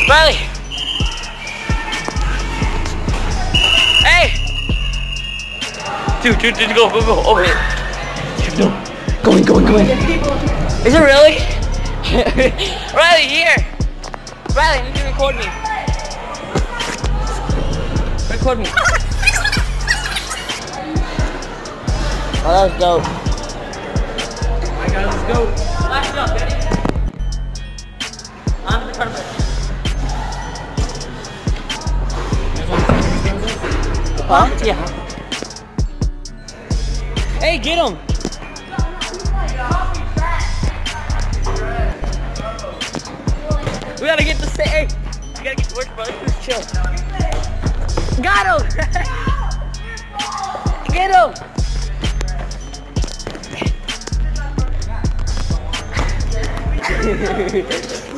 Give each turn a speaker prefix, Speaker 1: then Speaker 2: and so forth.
Speaker 1: Riley! Hey! Dude, go, over here. No, go in. Is it really? Riley, here! Riley, you need to record me. Record me. Oh, that was dope.
Speaker 2: Alright guys, let's go.
Speaker 1: Flash it up, ready? On the tournament. Huh? Yeah. Hey, get him! We gotta get the hey, we gotta get to work, brother. Just chill. Got him! Get him!